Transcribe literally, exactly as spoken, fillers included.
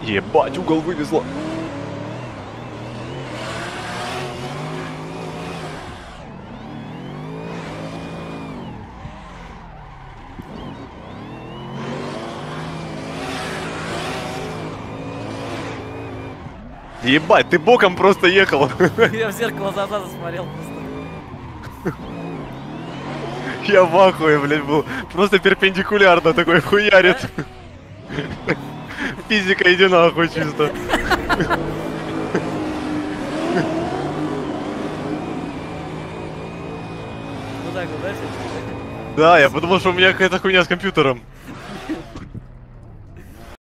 Ебать, угол вывезло. Ебать, ты боком просто ехал. Я в зеркало назад засмотрел просто. Я в ахуе, блядь, был. Просто перпендикулярно такой хуярит. Физика, иди нахуй чисто. Ну так, вот, да? Да, я подумал, что у меня какая-то хуйня с компьютером.